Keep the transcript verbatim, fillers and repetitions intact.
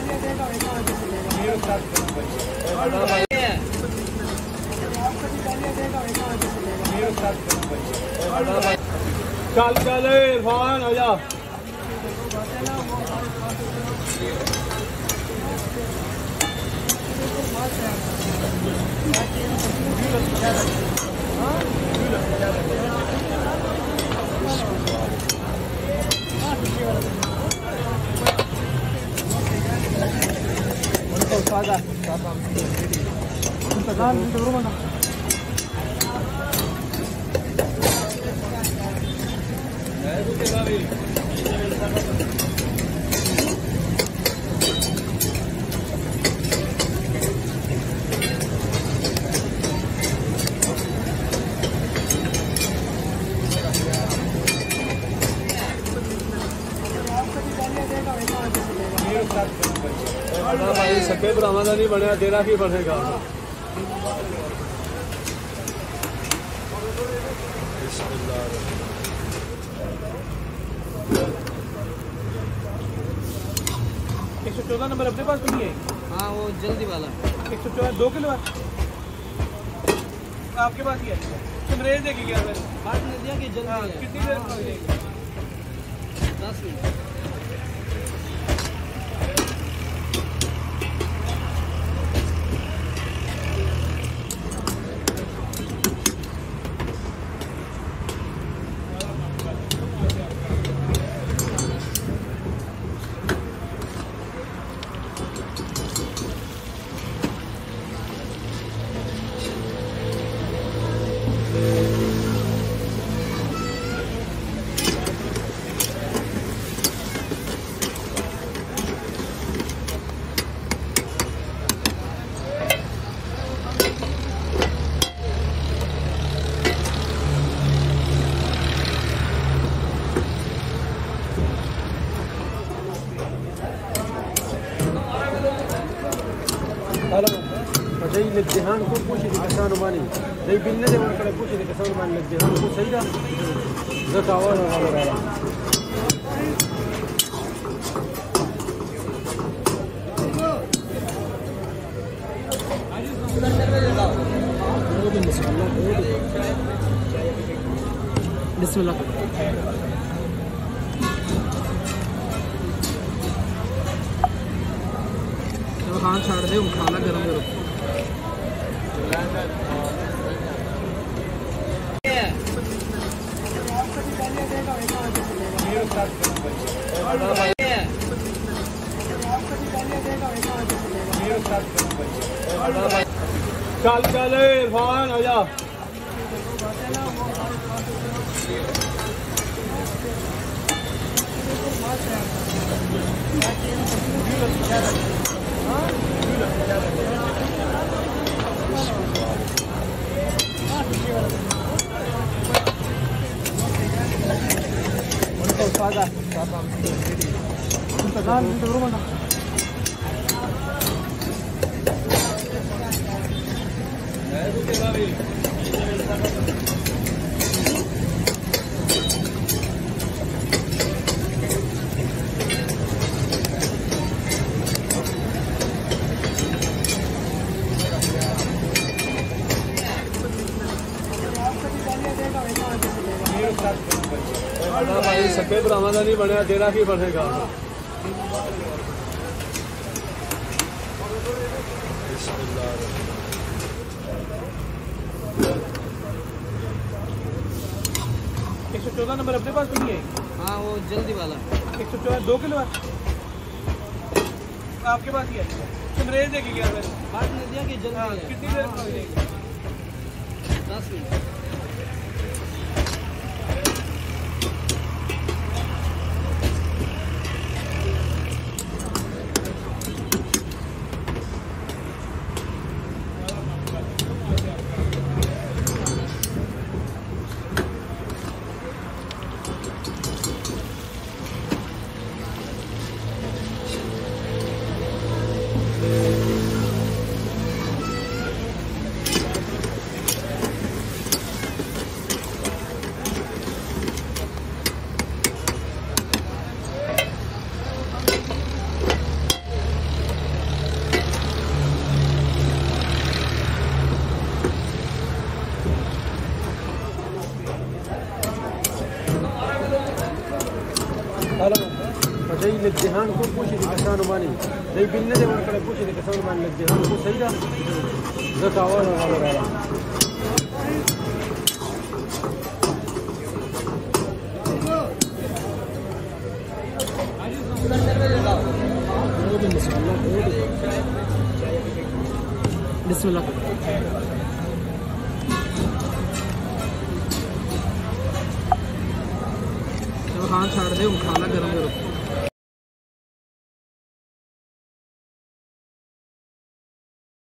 चल चल इरफान हो जा। भाई सके भरावां दा नहीं बनया, तेरा की बनेगा। एक सौ चौदह नंबर अपने पास नहीं है? हाँ वो जल्दी वाला एक सौ चौदह दो किलो है आपके पास ही है। तुम रेज देगी क्या सर? बात ने दिया कि जल्दी है। कितनी देर में हो जाएगी? दस मिनट। अच्छा ये ध्यान को पूछ किसान मानी नहीं बिन्ने दे कर पूछ किसान मान लग ध्यान को सही रहा जतावा वाला रहा। बिस्मिल्लाह खान छाड़ दे खाना गरम करो। चल चल इरफान हो जा। भाई सके भरावां दा नहीं बनया, तेरा की बनेगा। एक सौ चौदह नंबर अपने पास नहीं है? हाँ वो जल्दी वाला एक सौ चौदह दो किलो है आपके पास ही है। तुम रेज देगी क्या सर? बात ने दिया कि जल्दी है। कितनी देर में हो जाएगी? दस मिनट। अच्छा ये ध्यान को पूछे किसान मानी नहीं बिन्ने दे वर कड़े पूछे किसान मान लग ध्यान को सही दा जकावा वाला वाला बिस्मिल्लाह चलो हाँ छाड़ दे खाना गरम करो